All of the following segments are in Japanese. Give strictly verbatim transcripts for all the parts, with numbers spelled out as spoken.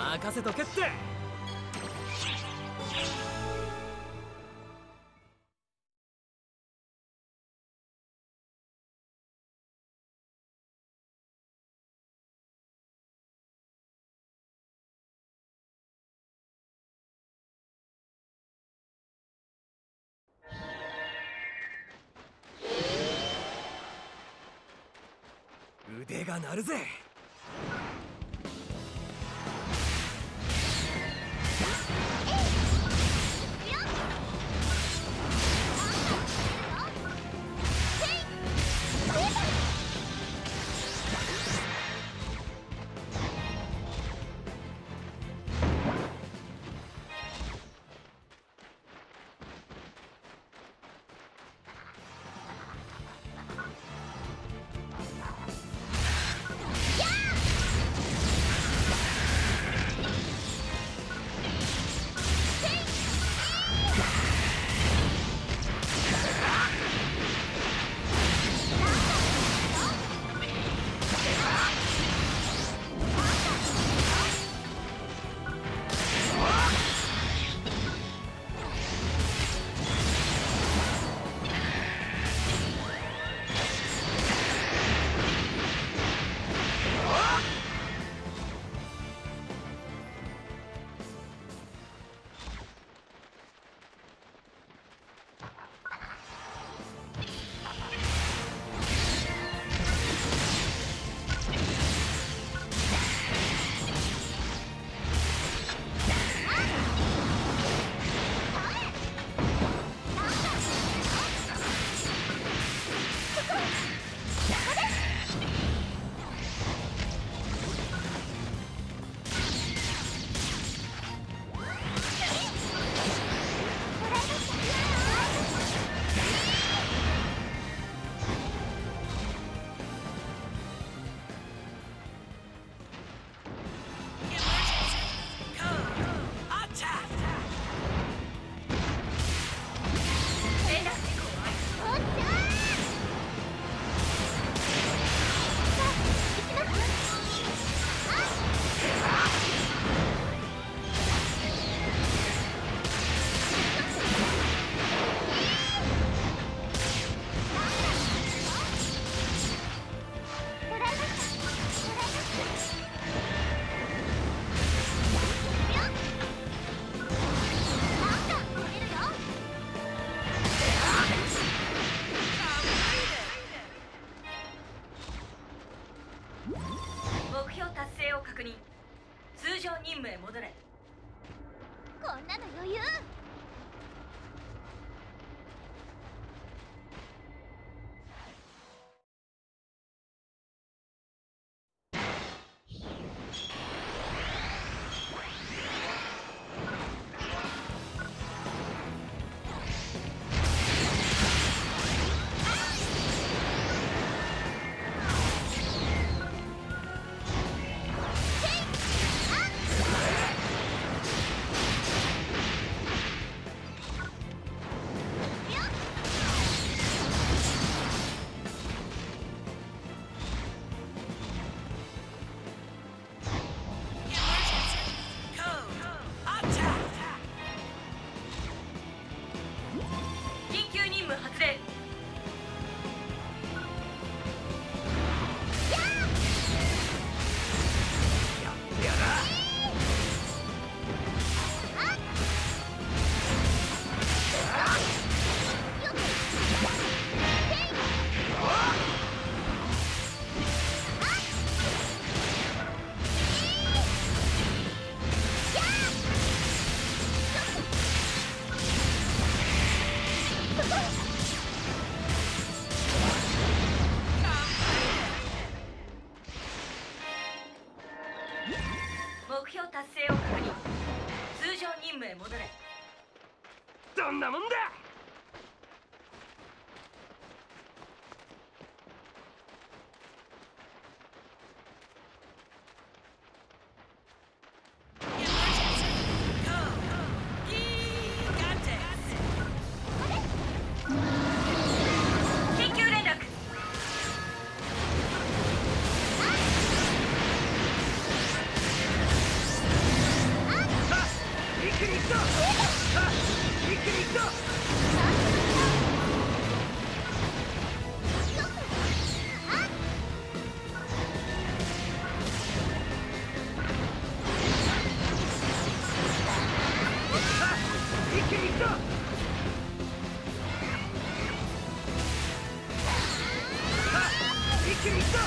任せとけって。腕が鳴るぜ。 目標達成を確認。通常任務へ戻れ。 こんなの余裕。 目標達成を確認。通常任務へ戻れ。 どんなもんだ。 緊急連絡。 一気に行くぞ。一気に行くぞ。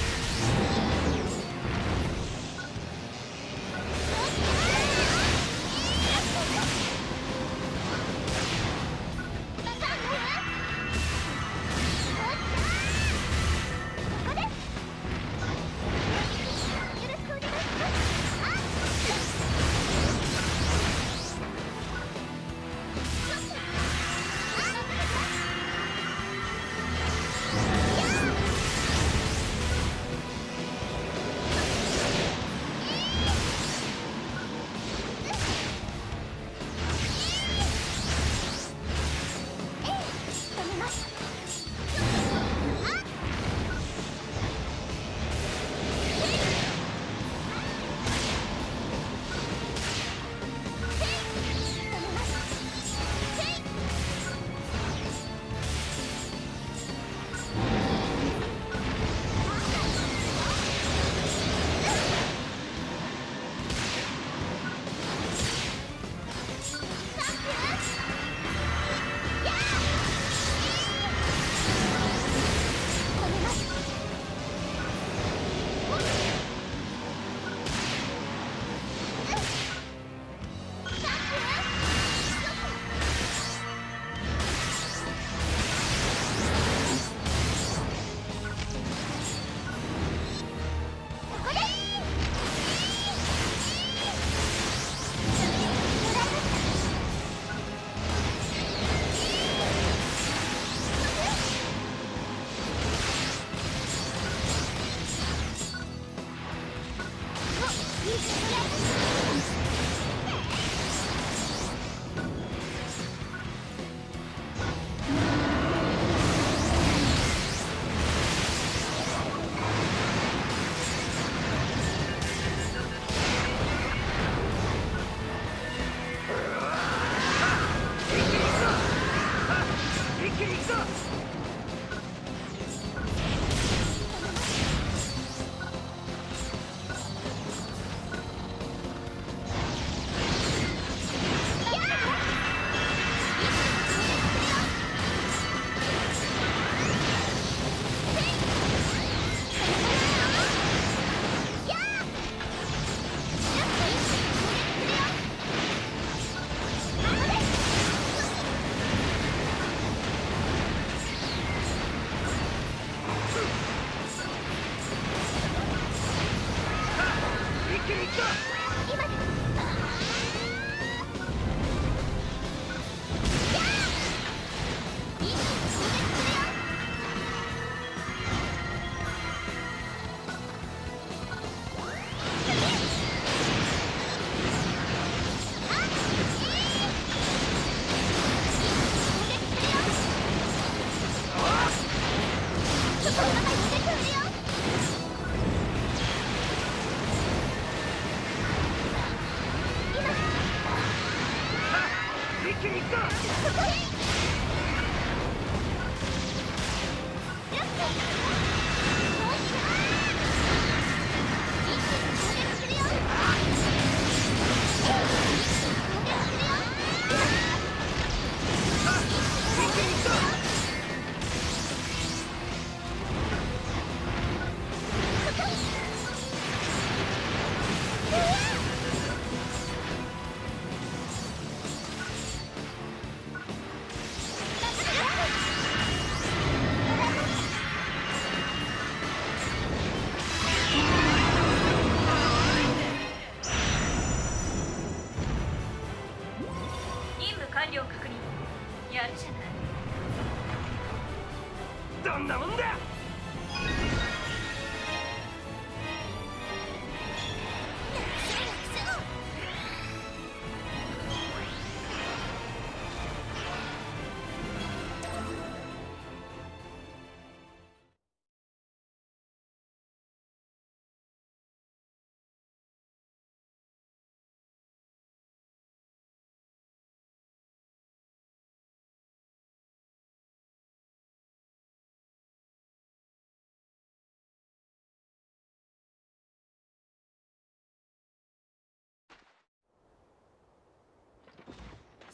完了確認。やるじゃない。 どんなもんだ。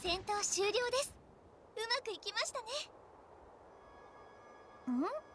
戦闘終了です。うまくいきましたね。ん？あれ？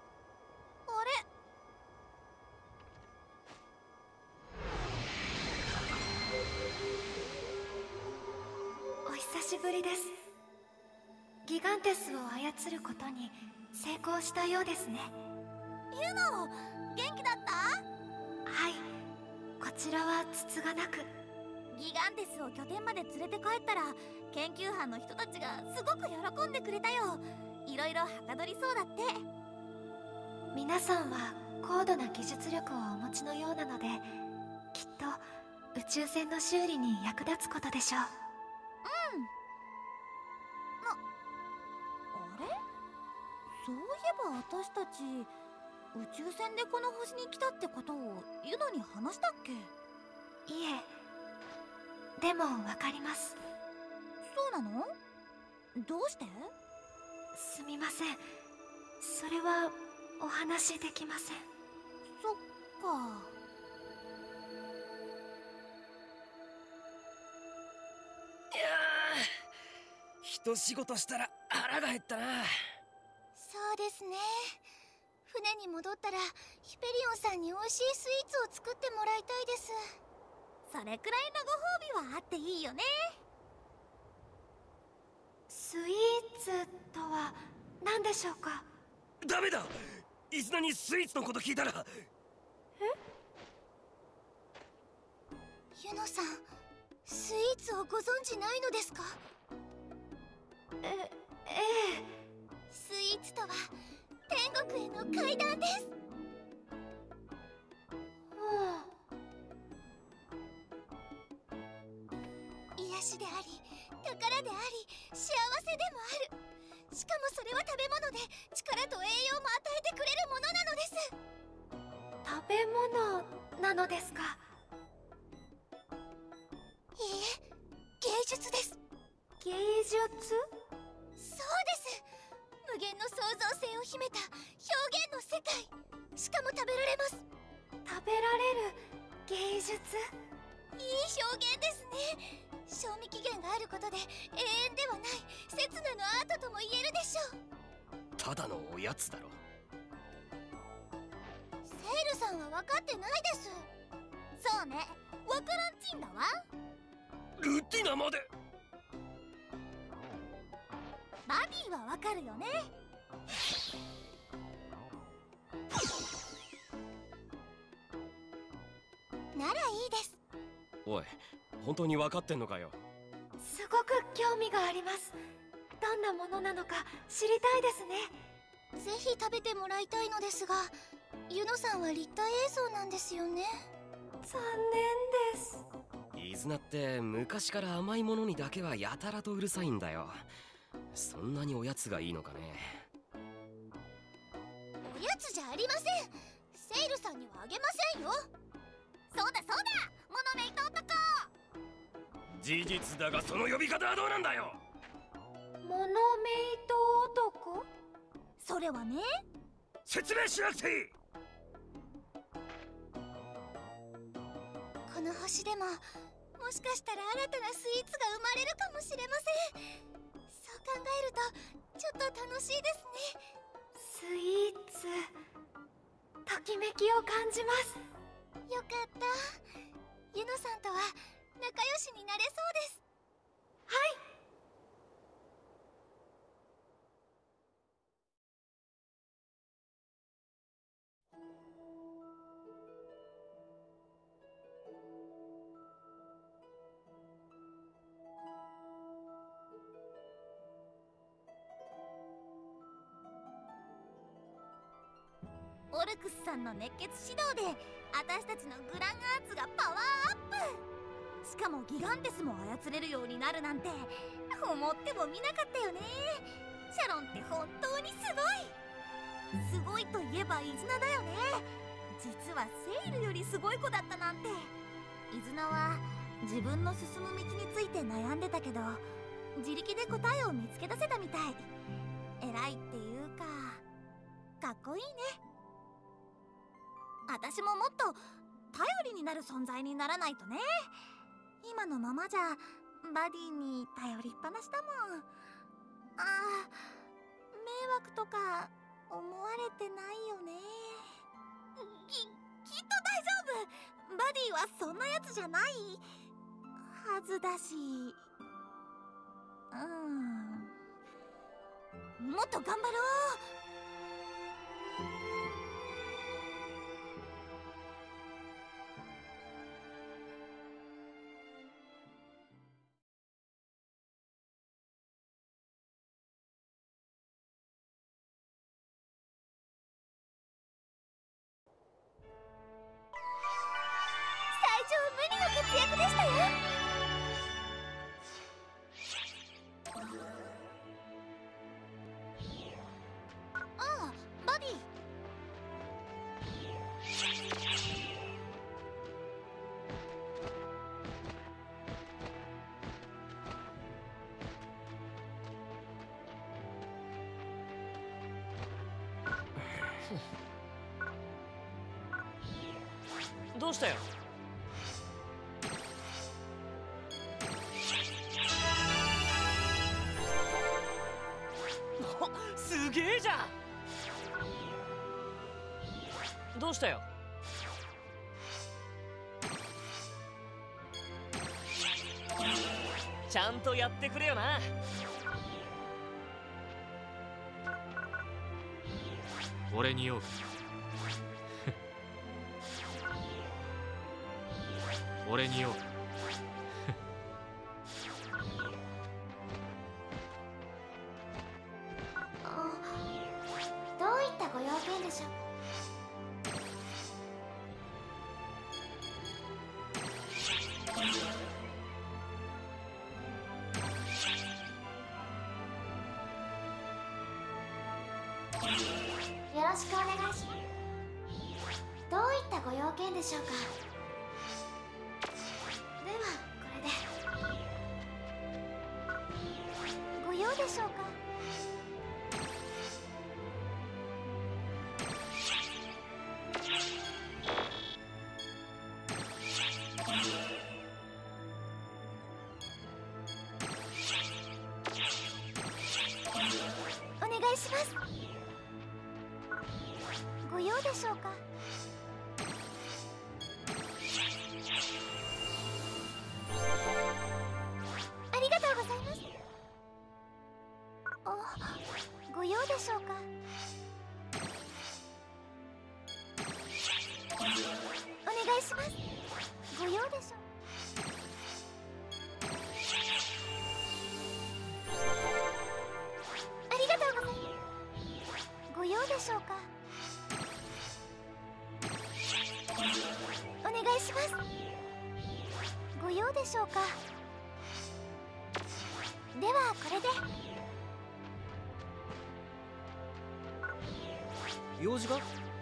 お久しぶりです。ギガンテスを操ることに成功したようですね。 ユノ、元気だった？ はい、こちらはつつがなく。 ギガンテスを拠点まで連れて帰ったら研究班の人たちがすごく喜んでくれたよ。いろいろはかどりそうだって。 皆さんは高度な技術力をお持ちのようなので、きっと宇宙船の修理に役立つことでしょう。 うん。な、あれ？そういえば私たち宇宙船でこの星に来たってことをユノに話したっけ？ いえ、でもわかります。 そうなの？どうして？ すみません、それはお話しできません。 そっか。 いやー、一仕事したら腹が減ったな。 そうですね。船に戻ったらヒペリオンさんに美味しいスイーツを作ってもらいたいです。それくらいのご褒美はあっていいよね。 スイーツとは何でしょうか？ ダメだ、イズナにスイーツのこと聞いたら。 え？ ユノさん、スイーツをご存知ないのですか？ え、ええ。 スイーツとは天国への階段です。 はあ。 癒しであり、宝であり、幸せでもある。しかもそれは食べ物で力と栄養も与えてくれるものなのです。 食べ物なのですか？ いいえ、芸術です。 芸術？ そうです。無限の創造性を秘めた表現の世界。しかも食べられます。 食べられる芸術？ いい表現ですね。賞味期限があることで永遠ではない刹那のアートとも言えるでしょう。 ただのおやつだろ。 セイルさんは分かってないです。そうね、分からんちんだわ。 ルティナまで。 バディは分かるよね。ならいいです。 おい、本当に分かってんのかよ。 すごく興味があります。どんなものなのか知りたいですね。 ぜひ食べてもらいたいのですが、ユノさんは立体映像なんですよね。 残念です。 イズナって昔から甘いものにだけはやたらとうるさいんだよ。そんなにおやつがいいのかね。 おやつじゃありません。セイルさんにはあげませんよ。そうだそうだ、モノメイト男。 事実だがその呼び方はどうなんだよ。 モノメイト男？ それはね、 説明しなくていい。 この星でももしかしたら新たなスイーツが生まれるかもしれません。そう考えるとちょっと楽しいですね。 スイーツ、ときめきを感じます。 よかった。ユノさんとは仲良しになれそうです。 はい。 オルクスさんの熱血指導で私たちのグランアーツがパワーアップ。しかもギガンテスも操れるようになるなんて思ってもみなかったよね。シャロンって本当にすごい。すごいといえばイズナだよね。実はセイルよりすごい子だったなんて。イズナは自分の進む道について悩んでたけど自力で答えを見つけ出せたみたい。偉いっていうかかっこいいね。私ももっと頼りになる存在にならないとね。今のままじゃバディに頼りっぱなしだもん。ああ、迷惑とか思われてないよね。き、きっと大丈夫。バディはそんなやつじゃないはずだし。うん、もっと頑張ろう。最初は無理の活躍でしたよ。ああ、バディ。 どうしたよ。すげえじゃん。どうしたよ。ちゃんとやってくれよな。 俺に用か。俺に用か。 どういったご用件でしょう。よろしくお願いします。どういったご用件でしょうか。ではこれで。ご用でしょうか。お願いします。ご用でしょうか。ありがとうございます。あ、ご用でしょうか。お願いします。ご用でしょう。ありがとうございます。ご用でしょうか。お願いします。ご用でしょうか。ではこれで。 用事が？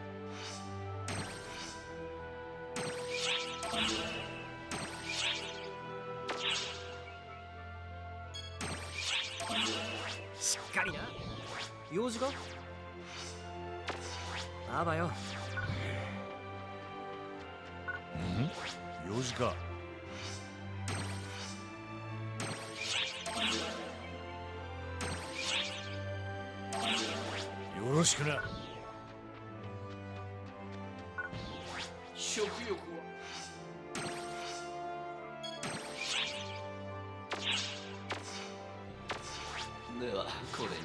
しっかりな。用事が？あばよ。 ん？用事か。よろしくな。 食欲はではこれに。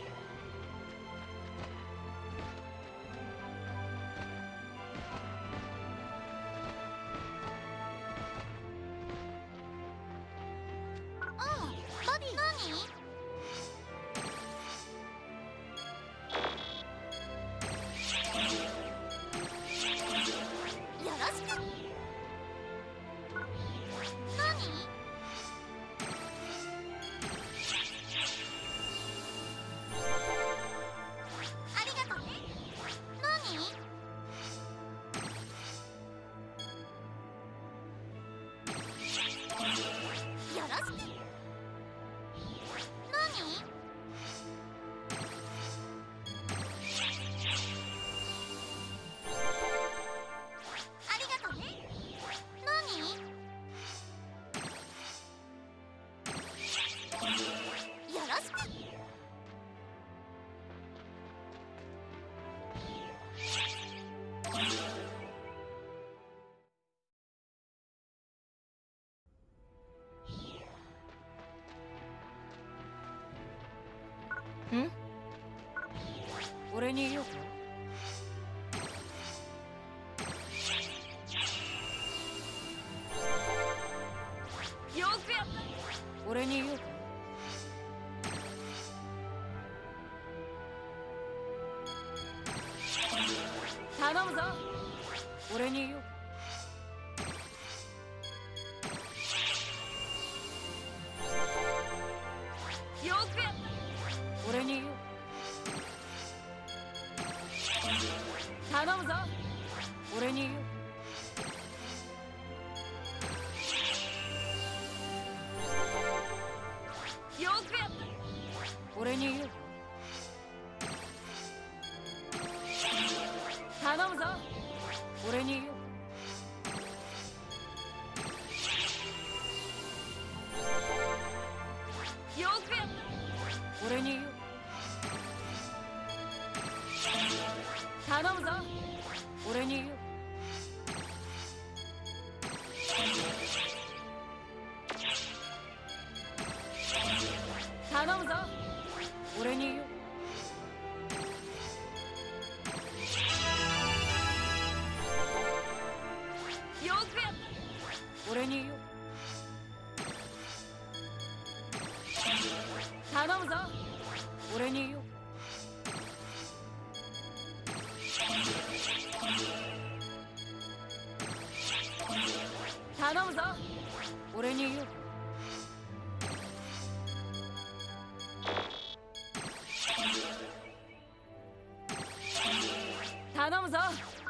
ああ、バディ。何？よろしく。何？ ん？俺に言おうか？ よくやった。 俺に言おうか？頼むぞ。俺に言おうか？ よくやった。 俺に言おうか？頼むぞ。俺に言おうか？ よくやった。 俺に言おうか？頼むぞ。俺に言おうか？ よくやった。 俺に言おうか？頼むぞ。俺に言おうか？頼むぞ。俺に言おうか？ よくやった。 俺に言おうか？頼むぞ。俺に言おうか？頼むぞ。俺に言おうか？頼むぞ。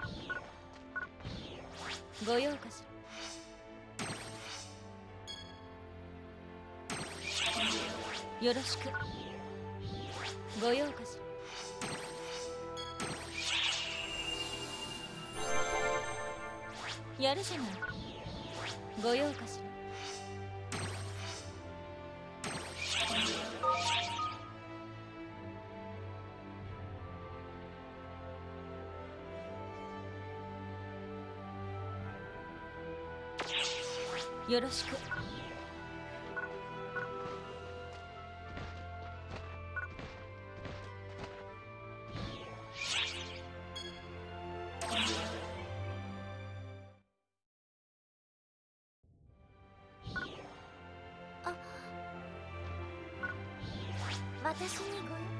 ご用かしら？よろしく。ご用かしら？やるじゃない。ご用かしら？よろしく。 あ、私にご用。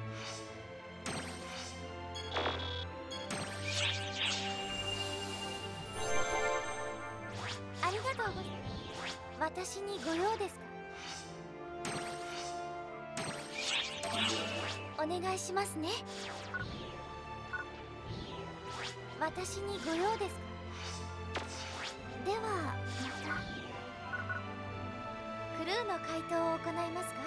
ありがとうございます。私にご用ですか？お願いしますね。私にご用ですか？ではまた。クルーの回答を行いますか？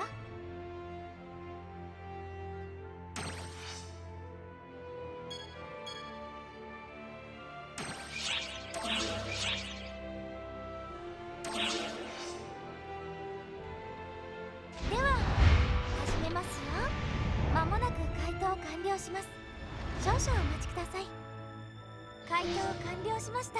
では始めますよ。間もなく回答完了します。少々お待ちください。回答完了しました。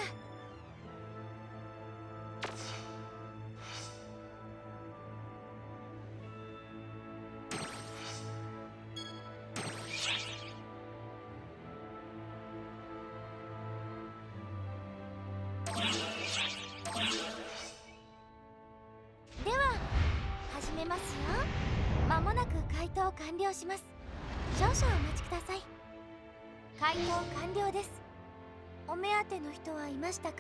では始めますよ。間もなく回答完了します。少々お待ちください。回答完了です。お目当ての人はいましたか？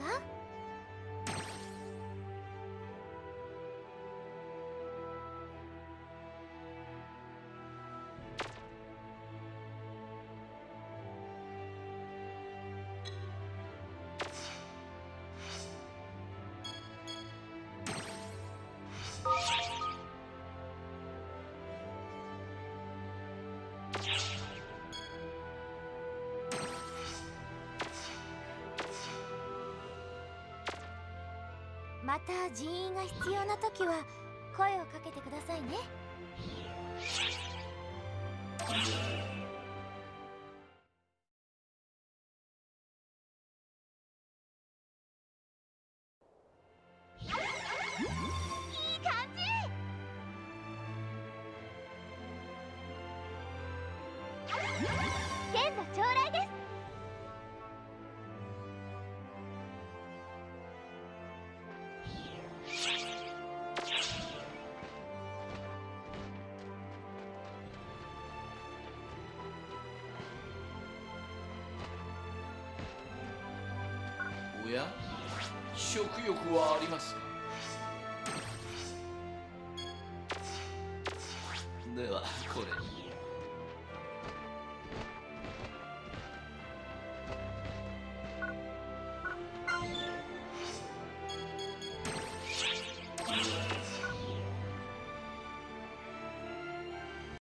また人員が必要な時は声をかけてくださいね。いい感じ。 おや、食欲はありますか？ではこれに。